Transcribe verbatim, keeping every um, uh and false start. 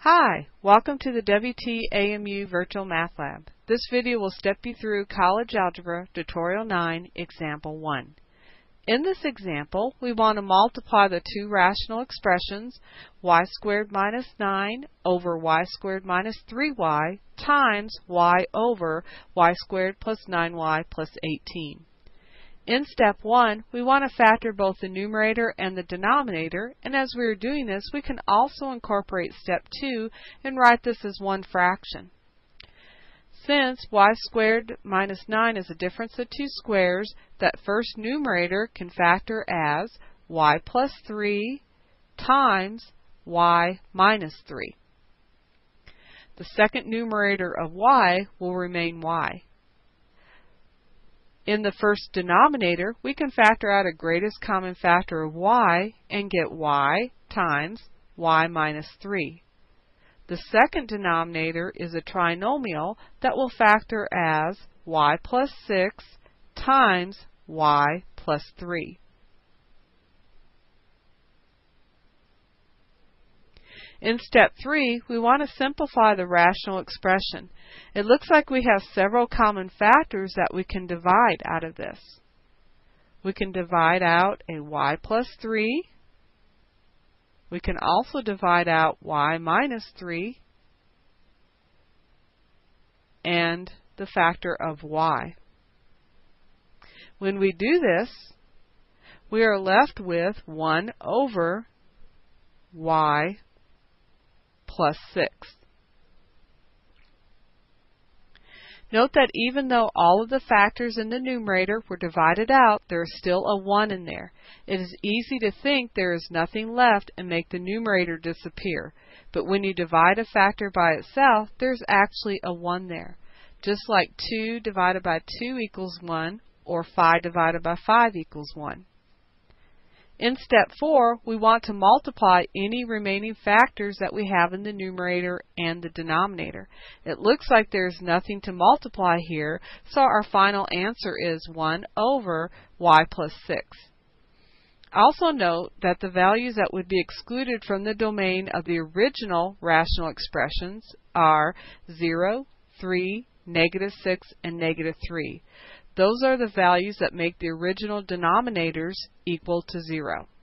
Hi, welcome to the W T A M U Virtual Math Lab. This video will step you through College Algebra Tutorial nine, Example one. In this example, we want to multiply the two rational expressions y squared minus nine over y squared minus three y times y over y squared plus nine y plus eighteen. In step one, we want to factor both the numerator and the denominator, and as we are doing this, we can also incorporate step two and write this as one fraction. Since y squared minus nine is a difference of two squares, that first numerator can factor as y plus three times y minus three. The second numerator of y will remain y. In the first denominator, we can factor out a greatest common factor of y and get y times y minus three. The second denominator is a trinomial that will factor as y plus six times y plus three. In step three, we want to simplify the rational expression. It looks like we have several common factors that we can divide out of this. We can divide out a y plus three. We can also divide out y minus three and the factor of y. When we do this, we are left with one over y plus six. Note that even though all of the factors in the numerator were divided out, there is still a one in there. It is easy to think there is nothing left and make the numerator disappear. But when you divide a factor by itself, there's actually a one there. Just like two divided by two equals one, or five divided by five equals one. In step four, we want to multiply any remaining factors that we have in the numerator and the denominator. It looks like there's nothing to multiply here, so our final answer is one over y plus six. Also note that the values that would be excluded from the domain of the original rational expressions are zero, three, negative six, and negative three. Those are the values that make the original denominators equal to zero.